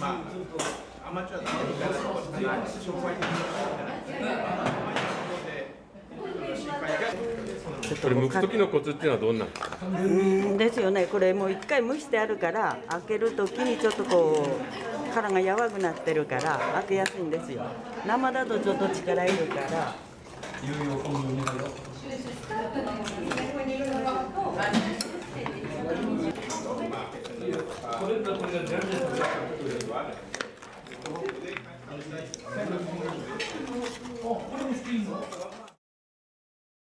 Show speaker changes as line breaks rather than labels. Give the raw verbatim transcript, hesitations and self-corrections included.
アマチュアだから紹介でき
これ剥く時のコツっていうのはどんなん
うんですよね。これもう一回蒸してあるから開ける時にちょっとこう殻がやわくなってるから開けやすいんですよ。生だとちょっと力いるから。
これとこれが全然違う。あ、これも好きなの？